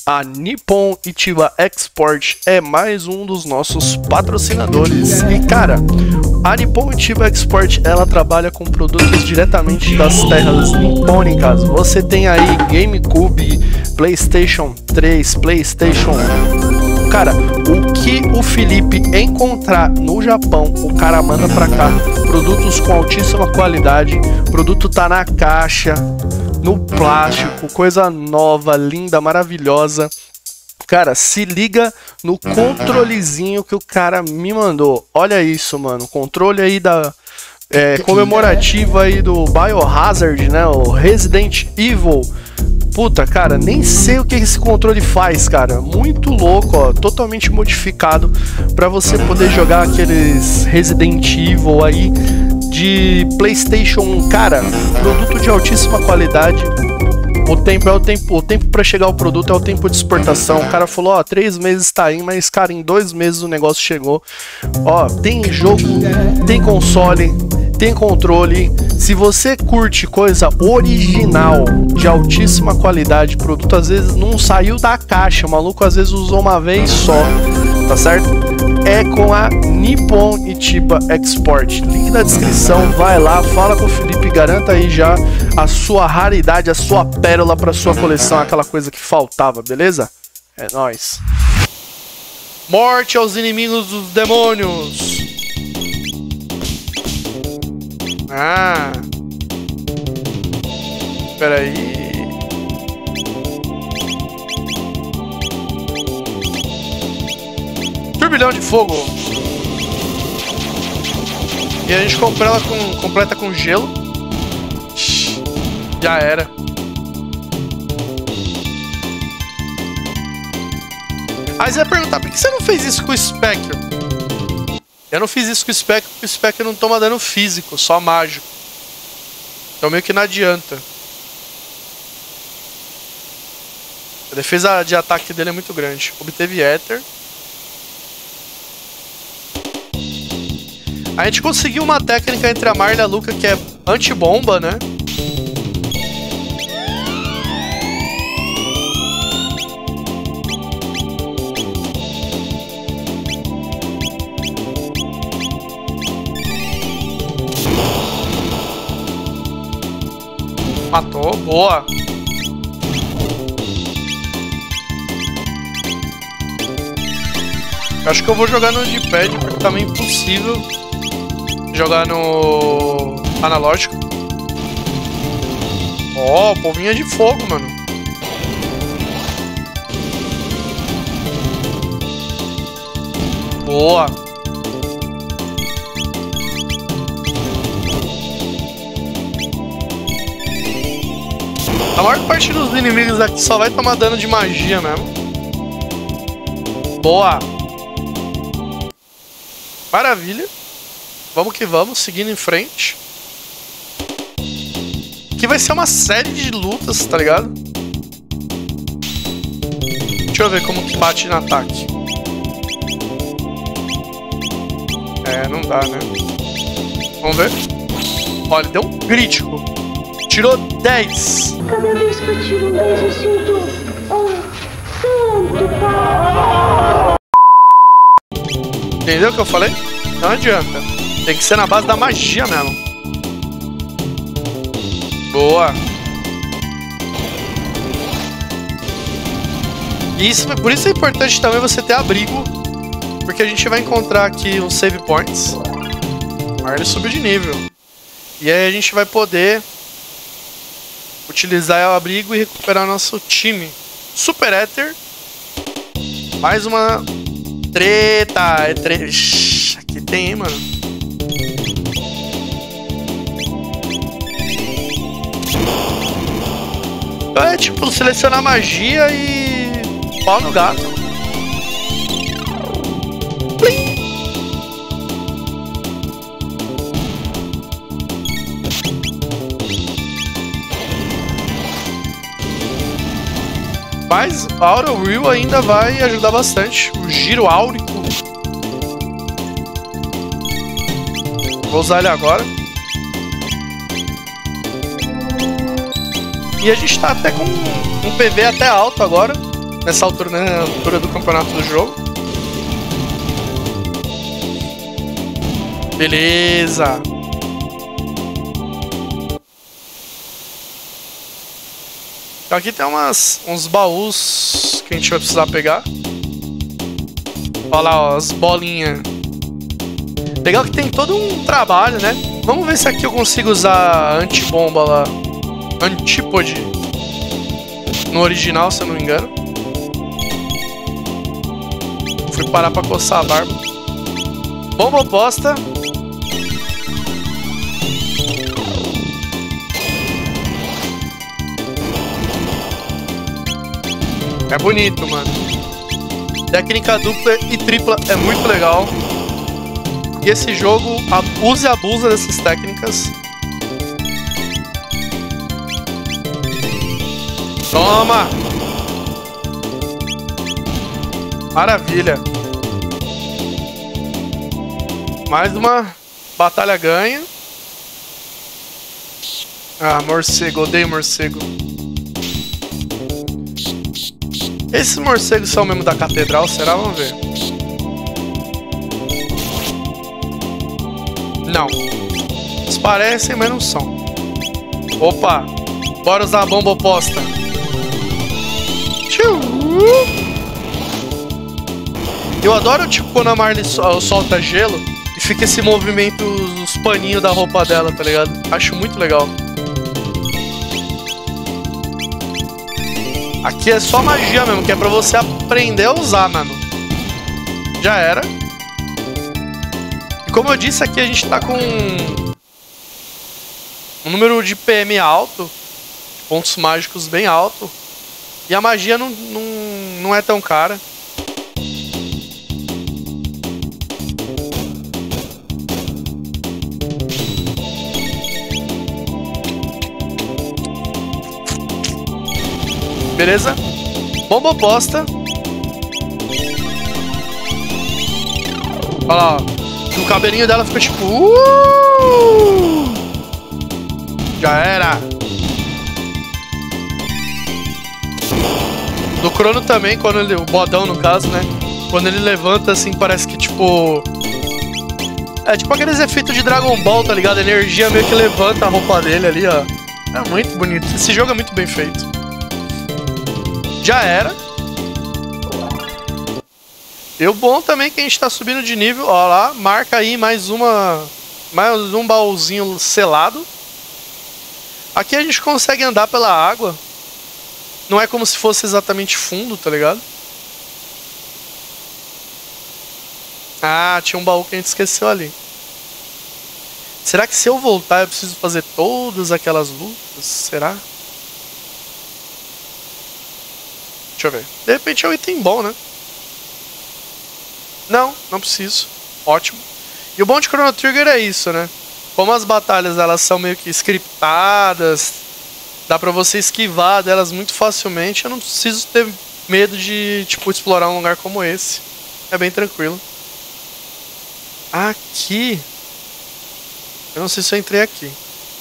A Nippon Ichiba Export é mais um dos nossos patrocinadores. E cara, a Nippon Ichiba Export, ela trabalha com produtos diretamente das terras nipônicas. Você tem aí GameCube, PlayStation 3, PlayStation 1. Cara, o que o Felipe encontrar no Japão, o cara manda pra cá. Produtos com altíssima qualidade, produto tá na caixa, no plástico, coisa nova, linda, maravilhosa. Cara, se liga no controlezinho que o cara me mandou. Olha isso, mano. Controle aí da comemorativa aí do Biohazard, né? O Resident Evil. Puta, cara, nem sei o que esse controle faz, cara. Muito louco, ó. Totalmente modificado pra você poder jogar aqueles Resident Evil aí de PlayStation 1. Cara, produto de altíssima qualidade. O tempo para chegar ao produto é o tempo de exportação. O cara falou, ó, 3 meses tá aí, mas cara, em 2 meses o negócio chegou. Ó, tem jogo, tem console, tem controle. Se você curte coisa original, de altíssima qualidade, produto às vezes não saiu da caixa, o maluco às vezes usou uma vez só, tá certo? É com a Nippon Ichiba Export. Link na descrição, vai lá, fala com o Felipe e garanta aí já a sua raridade, a sua pérola para sua coleção, aquela coisa que faltava, beleza? É nóis. Morte aos inimigos dos demônios. Ah. Espera aí. Turbilhão de fogo. E a gente completa com gelo. Já era. Aí você vai perguntar, por que você não fez isso com o Spectre? Eu não fiz isso com o Spectre porque o Spectre não toma dano físico, só mágico. Então meio que não adianta. A defesa de ataque dele é muito grande. Obteve Ether. A gente conseguiu uma técnica entre a Marla e a Luca que é anti-bomba, né? Matou, boa. Acho que eu vou jogar no D-pad porque tá meio impossível jogar no analógico. Ó, polvinha de fogo, mano. Boa. A maior parte dos inimigos aqui só vai tomar dano de magia mesmo. Boa. Maravilha. Vamos que vamos, seguindo em frente. Aqui vai ser uma série de lutas, tá ligado? Deixa eu ver como que bate no ataque. É, não dá, né? Vamos ver. Olha, deu um crítico. Tirou 10. Cada vez que eu tiro um 10, eu sinto tanto, pai. Entendeu o que eu falei? Não adianta. Tem que ser na base da magia mesmo. Boa. Por isso é importante também você ter abrigo. Porque a gente vai encontrar aqui uns save points. Aí ele subiu de nível. E aí a gente vai poder utilizar o abrigo e recuperar nosso time. Super Ether. Mais uma treta. É treta. Aqui tem, hein, mano. É tipo selecionar magia e pau no gato. Plim. Mas a Aura Wheel ainda vai ajudar bastante. O giro áurico. Vou usar ele agora. E a gente tá até com um PV até alto agora. Nessa altura, né? Na altura do campeonato do jogo. Beleza. Então aqui tem uns baús que a gente vai precisar pegar. Olha lá, ó, as bolinhas. Legal que tem todo um trabalho, né? Vamos ver se aqui eu consigo usar antibomba lá. Antípode. No original, se eu não me engano. Fui parar pra coçar a barba. Bomba oposta. É bonito, mano. Técnica dupla e tripla é muito legal. E esse jogo usa e abusa dessas técnicas. Toma! Maravilha. Mais uma batalha ganha. Ah, morcego. Odeio morcego. Esses morcegos são mesmo da catedral, será? Vamos ver. Não. Eles parecem, mas não são. Opa! Bora usar a bomba oposta. Eu adoro, tipo, quando a Marley solta gelo e fica esse movimento, os paninhos da roupa dela, tá ligado? Acho muito legal. Aqui é só magia mesmo, que é pra você aprender a usar, mano. Já era. E como eu disse, aqui a gente tá com um número de PM alto, pontos mágicos bem alto. E a magia não é tão cara. Beleza? Bomba oposta. Olha lá, ó. O cabelinho dela fica tipo... Já era. Do Crono também, quando ele... O bodão, no caso, né? Quando ele levanta, assim, parece que, tipo... É tipo aqueles efeitos de Dragon Ball, tá ligado? A energia meio que levanta a roupa dele ali, ó. É muito bonito. Esse jogo é muito bem feito. Já era. E o bom também é que a gente tá subindo de nível. Ó lá, marca aí mais um baúzinho selado. Aqui a gente consegue andar pela água. Não é como se fosse exatamente fundo, tá ligado? Ah, tinha um baú que a gente esqueceu ali. Será que se eu voltar eu preciso fazer todas aquelas lutas? Será? Deixa eu ver. De repente é um item bom, né? Não, não preciso. Ótimo. E o bom de Chrono Trigger é isso, né? Como as batalhas elas são meio que scriptadas, dá pra você esquivar delas muito facilmente. Eu não preciso ter medo de, tipo, explorar um lugar como esse. É bem tranquilo. Aqui... Eu não sei se eu entrei aqui.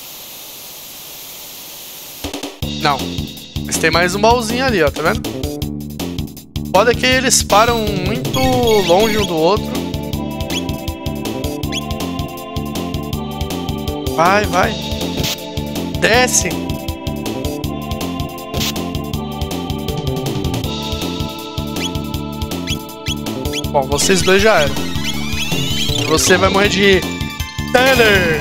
Não. Mas tem mais um baúzinho ali, ó, tá vendo? Foda que eles param muito longe um do outro. Vai, vai. Desce. Bom, vocês dois já eram. Você vai morrer de Thunder.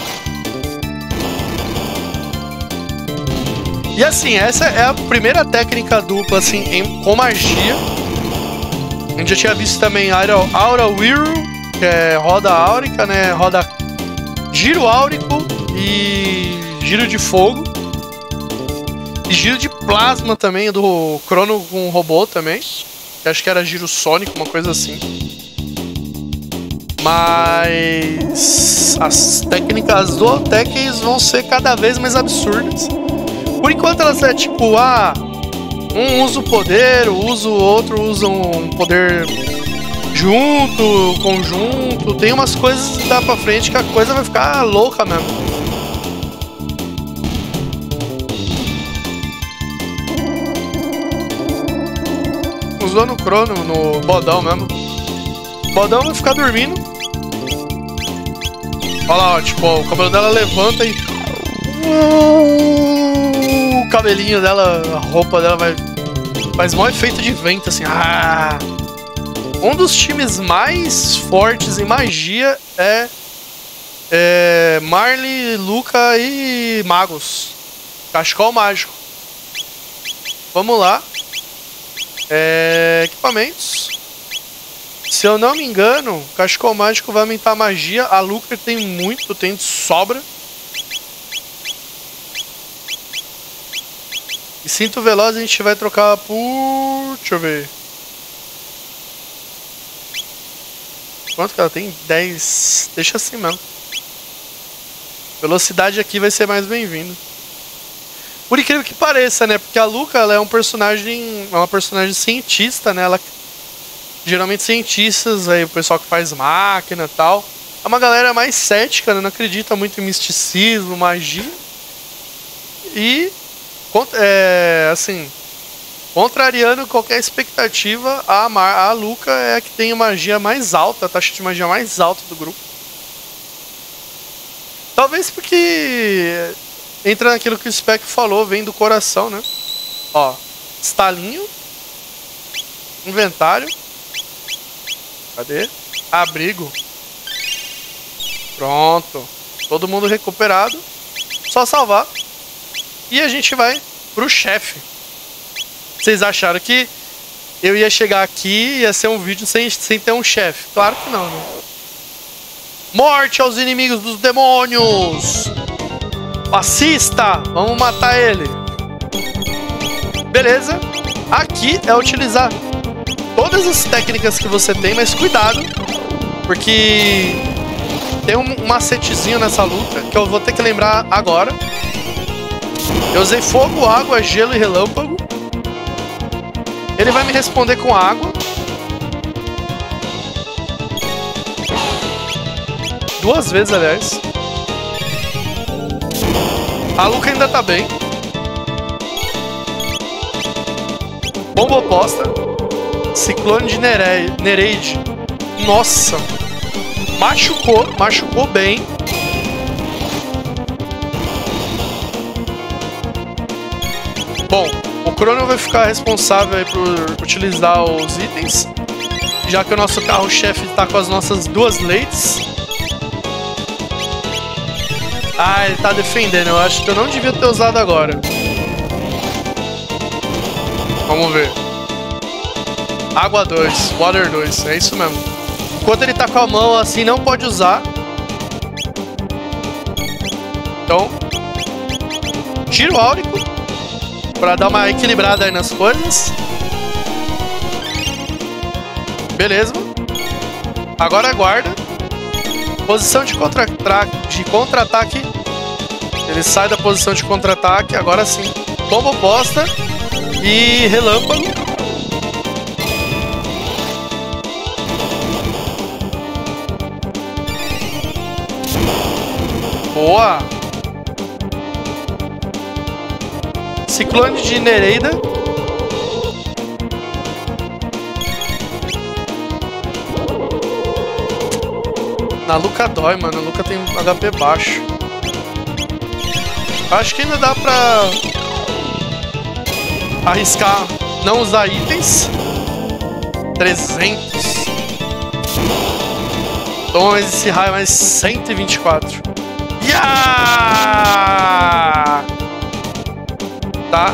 E assim, essa é a primeira técnica dupla, assim, com magia. A gente já tinha visto também Aura Whirl, que é roda áurica, né? Roda giro áurico e giro de fogo. E giro de plasma também, do Crono com robô também. Que acho que era giro sônico, uma coisa assim. Mas as técnicas do Tekken vão ser cada vez mais absurdas. Por enquanto elas é tipo, um usa o poder, o outro usa um poder junto, conjunto. Tem umas coisas que dá pra frente que a coisa vai ficar louca mesmo. usando o Crono no bodão mesmo. O bodão vai ficar dormindo. Olha lá, ó, tipo, ó, o cabelo dela levanta e... o cabelinho dela, a roupa dela faz maior efeito de vento, assim. Ah! Um dos times mais fortes em magia é Marley, Luca e Magos. Cachecol mágico. Vamos lá. Equipamentos. Se eu não me engano, Cachecol mágico vai aumentar a magia. A Luca tem muito, tem de sobra. E cinto veloz a gente vai trocar por... deixa eu ver. Quanto que ela tem? 10. Deixa assim mesmo. Velocidade aqui vai ser mais bem-vindo. Por incrível que pareça, né? Porque a Luca, ela é uma personagem cientista, né? Ela, geralmente cientistas, aí o pessoal que faz máquina e tal. É uma galera mais cética, né? Não acredita muito em misticismo, magia. E, assim, contrariando qualquer expectativa, a Luca é a que tem a magia mais alta, a taxa de magia mais alta do grupo. Talvez porque entra naquilo que o Spec falou, vem do coração, né? Ó, estalinho. Inventário. Cadê? Abrigo. Pronto. Todo mundo recuperado. Só salvar. E a gente vai pro chefe. Vocês acharam que eu ia chegar aqui e ia ser um vídeo sem ter um chefe? Claro que não, né? Morte aos inimigos dos demônios! Assista! Vamos matar ele. Beleza. Aqui é utilizar todas as técnicas que você tem, mas cuidado, porque tem um macetezinho nessa luta que eu vou ter que lembrar agora. Eu usei fogo, água, gelo e relâmpago. Ele vai me responder com água. Duas vezes, aliás. A Luca ainda tá bem. Bomba oposta. Ciclone de Nereide. Nossa. Machucou bem. Bom, o Crono vai ficar responsável aí por utilizar os itens, já que o nosso carro-chefe tá com as nossas duas ladies. Ah, ele tá defendendo. Eu acho que eu não devia ter usado agora. Vamos ver. Água 2, Water 2, é isso mesmo. Enquanto ele tá com a mão assim, não pode usar. Então, tiro áurico pra dar uma equilibrada aí nas coisas. Beleza. Agora aguarda. Posição de contra-ataque. Ele sai da posição de contra-ataque. Agora sim. Bomba oposta. E relâmpago. Boa. Ciclone de Nereida. Na Luca dói, mano. A Luca tem um HP baixo. Acho que ainda dá pra arriscar não usar itens. 300. Toma mais esse raio, mais 124. Yeah! Tá.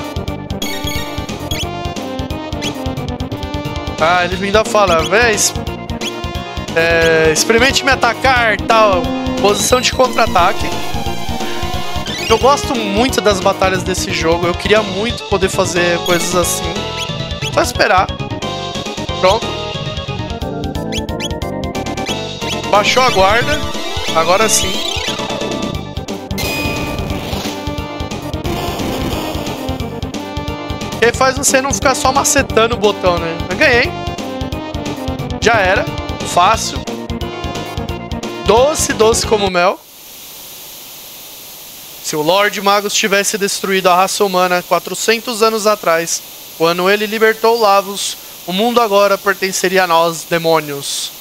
Ah, ele ainda fala, véi, experimente me atacar, tal. Posição de contra-ataque. Eu gosto muito das batalhas desse jogo. Eu queria muito poder fazer coisas assim. Só esperar. Pronto. Baixou a guarda. Agora sim. Ele faz você não ficar só macetando o botão, né? Eu ganhei. Já era. Fácil. Doce como mel. Se o Lorde Magus tivesse destruído a raça humana 400 anos atrás, quando ele libertou Lavos, O mundo agora pertenceria a nós, demônios.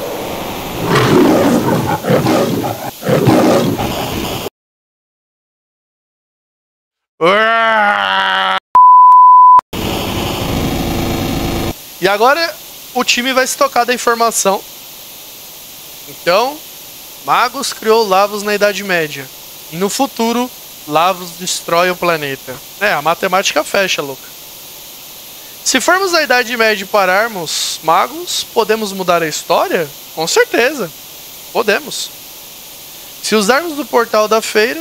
E agora o time vai se tocar da informação. Então, Magus criou Lavos na Idade Média. E no futuro, Lavos destrói o planeta. É, a matemática fecha, Luca. Se formos à Idade Média e pararmos Magus, podemos mudar a história? Com certeza. Podemos. Se usarmos do portal da feira...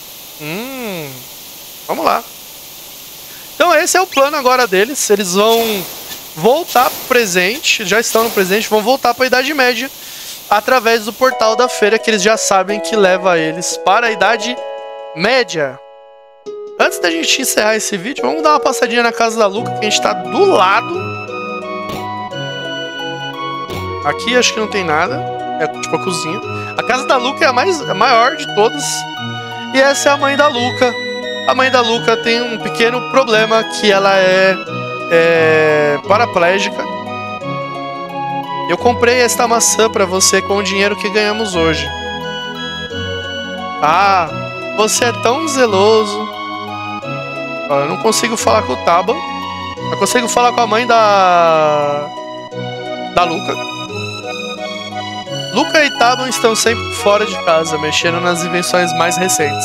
vamos lá. Então esse é o plano agora deles. Eles vão voltar pro presente. Já estão no presente. Vão voltar para a Idade Média. Através do portal da feira, que eles já sabem que leva eles para a Idade Média. Antes da gente encerrar esse vídeo, vamos dar uma passadinha na casa da Luca, que a gente está do lado. Aqui acho que não tem nada. É tipo a cozinha. A casa da Luca é a maior de todas. E essa é a mãe da Luca. A mãe da Luca tem um pequeno problema, que ela é paraplégica. Eu comprei esta maçã pra você com o dinheiro que ganhamos hoje. Ah, você é tão zeloso. Eu não consigo falar com o Taban. Eu consigo falar com a mãe da Luca. Luca e Taban estão sempre fora de casa, mexendo nas invenções mais recentes.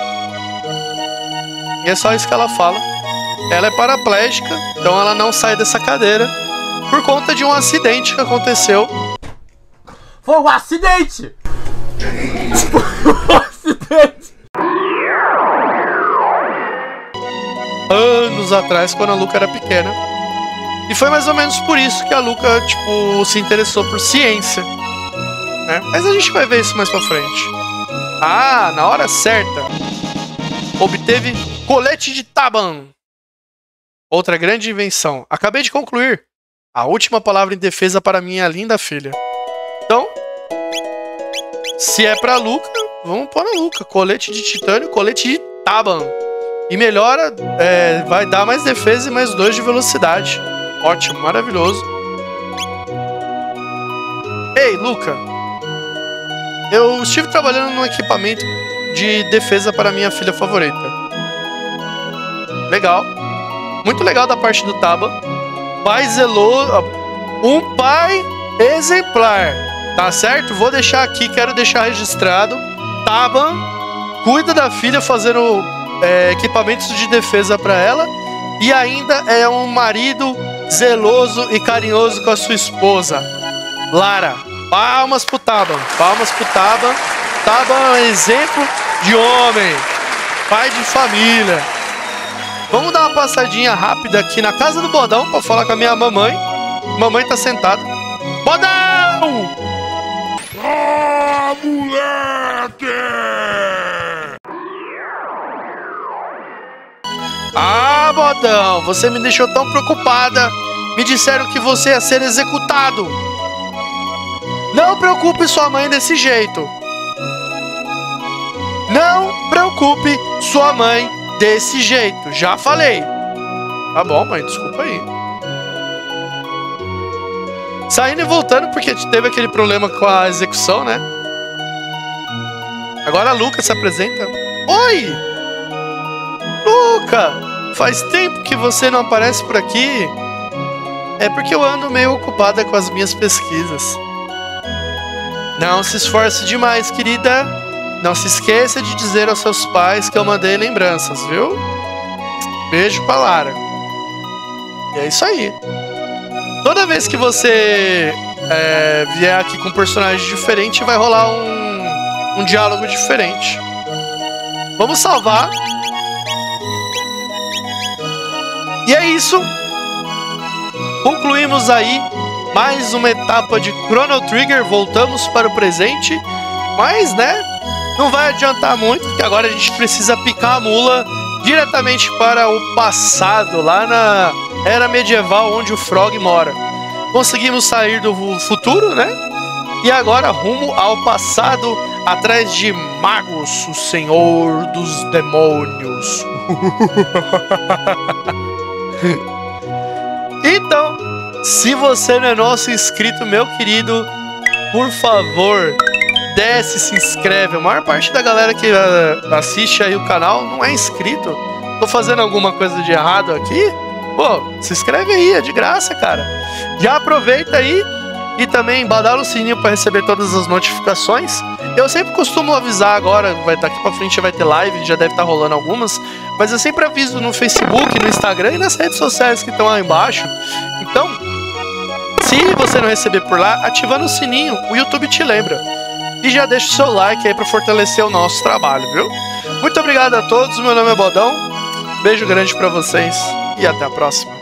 E é só isso que ela fala. Ela é paraplégica, então ela não sai dessa cadeira por conta de um acidente que aconteceu. Foi um acidente! Foi um acidente! Anos atrás, quando a Luca era pequena. E foi mais ou menos por isso que a Luca, tipo, se interessou por ciência, né? Mas a gente vai ver isso mais pra frente. Ah, na hora certa, obteve colete de Taban. Outra grande invenção. Acabei de concluir. A última palavra em defesa para minha linda filha. Então, se é pra Luca, vamos pôr na Luca. Colete de titânio, colete de Taban. E melhora, vai dar mais defesa e mais 2 de velocidade. Ótimo, maravilhoso. Ei, Luca. Eu estive trabalhando num equipamento de defesa para minha filha favorita. Legal. Muito legal da parte do Taban. Pai zeloso, um pai exemplar, tá certo? Vou deixar aqui, quero deixar registrado. Taban cuida da filha fazendo equipamentos de defesa para ela e ainda é um marido zeloso e carinhoso com a sua esposa, Lara. Palmas pro Taban, palmas pro Taban. Taban é um exemplo de homem, pai de família. Vamos dar uma passadinha rápida aqui na casa do Bodão pra falar com a minha mamãe. Mamãe tá sentada. Bodão! Ah, moleque! Ah, Bodão, você me deixou tão preocupada. Me disseram que você ia ser executado. Não preocupe sua mãe desse jeito. Não preocupe sua mãe desse jeito, já falei. Tá bom, mãe, desculpa aí. Saindo e voltando porque teve aquele problema com a execução, né? Agora a Luca se apresenta. Oi! Luca! Faz tempo que você não aparece por aqui. É porque eu ando meio ocupada com as minhas pesquisas. Não se esforce demais, querida. Não se esqueça de dizer aos seus pais que eu mandei lembranças, viu? Beijo pra Lara. E é isso aí. Toda vez que você vier aqui com um personagem diferente, vai rolar um diálogo diferente. Vamos salvar. E é isso. Concluímos aí mais uma etapa de Chrono Trigger. Voltamos para o presente. Mas, né? Não vai adiantar muito, porque agora a gente precisa picar a mula diretamente para o passado, lá na era medieval onde o Frog mora. Conseguimos sair do futuro, né? E agora rumo ao passado, atrás de Magus, o senhor dos demônios. Então, Se você não é nosso inscrito, meu querido, por favor, desce e se inscreve. A maior parte da galera que assiste aí o canal não é inscrito. Tô fazendo alguma coisa de errado aqui? Pô, se inscreve aí, é de graça, cara. Já aproveita aí e também badala o sininho para receber todas as notificações. Eu sempre costumo avisar agora, daqui pra frente vai ter live, já deve estar rolando algumas, mas eu sempre aviso no Facebook, no Instagram e nas redes sociais que estão lá embaixo. Então, se você não receber por lá, ativando o sininho, o YouTube te lembra. E já deixa o seu like aí para fortalecer o nosso trabalho, viu? Muito obrigado a todos, meu nome é Bodão, beijo grande para vocês e até a próxima.